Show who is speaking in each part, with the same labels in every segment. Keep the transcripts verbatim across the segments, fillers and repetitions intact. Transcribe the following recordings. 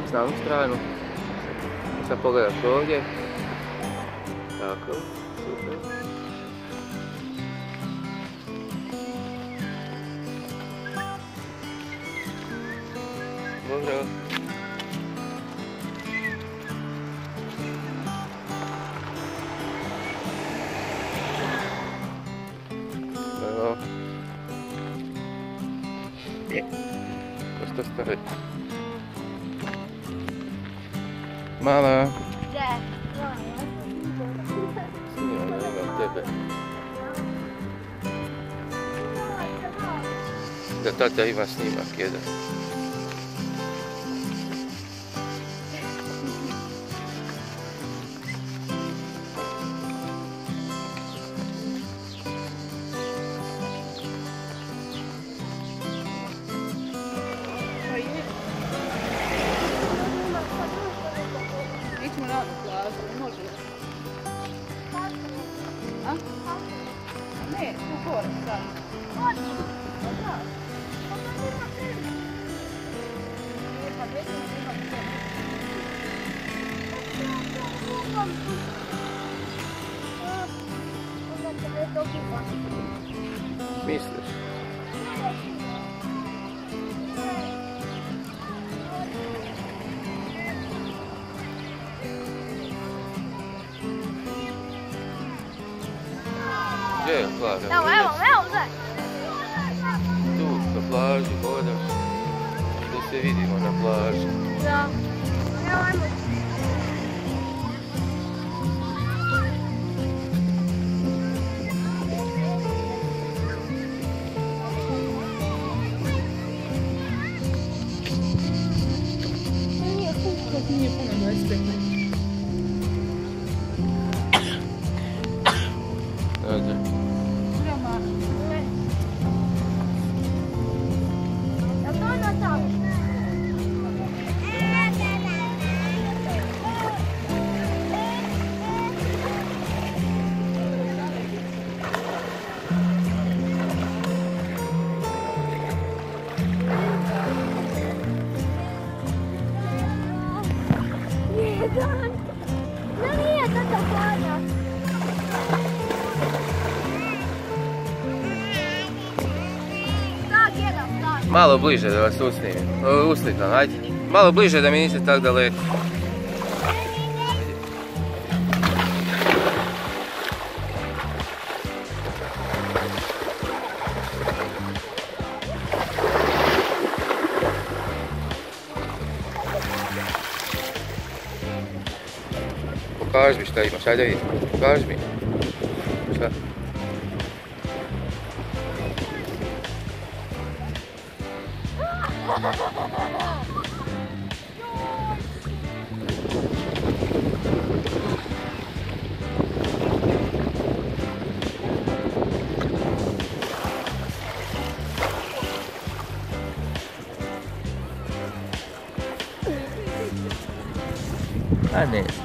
Speaker 1: na onu stranu. Sad pogledaš ovdje. Tako, super. Dobro. Evo. Je. Ko što stavi? Mala. Snimam, imam tebe. Da tata ima snimak jedan.
Speaker 2: Ićemo na plažu, može li? A? Ne, u gore, sad. Može? Pa da. Pa da nema tebe. Ne, pa ne znam, nema tebe. Pa da, onda tebe dobiva.
Speaker 1: Misliš? Gdje je plaža?
Speaker 3: Evo, evo, evo, gdje?
Speaker 1: Tu, na plaži, hodaš. Gdje se vidimo na plaži.
Speaker 3: Da. Evo, ajmo.
Speaker 2: Nije puno, nije puno, dvadeset pet.
Speaker 1: Ajde.
Speaker 2: Prema.
Speaker 3: Jel to ono tamo? Jedan. Ne, nije tata plaža. Tak, jedan, tak.
Speaker 1: Malo bliže da vas usnimim. Uslikam, ajde. Malo bliže da mi niste tak daleko. Pokaži mi šta imaš, ajde vidim. Pokaži mi. Šta? A ne znam.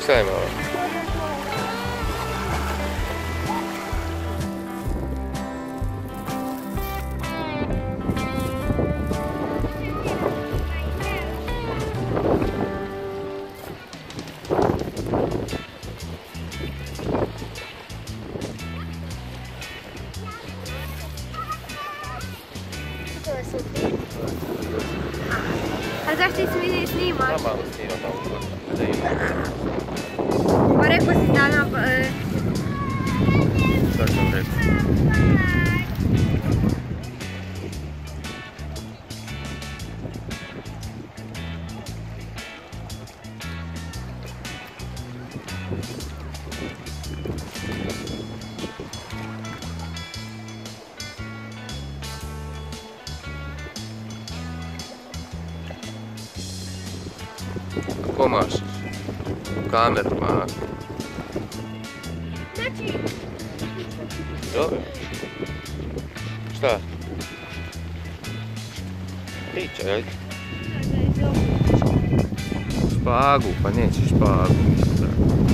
Speaker 1: Pucaj malo.
Speaker 3: A zašto ti smi- snimaš?
Speaker 1: Da malo snimam malo kod. Da imam.
Speaker 3: Pa rekao si da nam... e,
Speaker 1: Šta sam rekao? Kako mašeš? U kameru maš.
Speaker 3: Znači,
Speaker 1: Dobro. Šta? Pričaj, ajde. Špagu, pa neće špagu.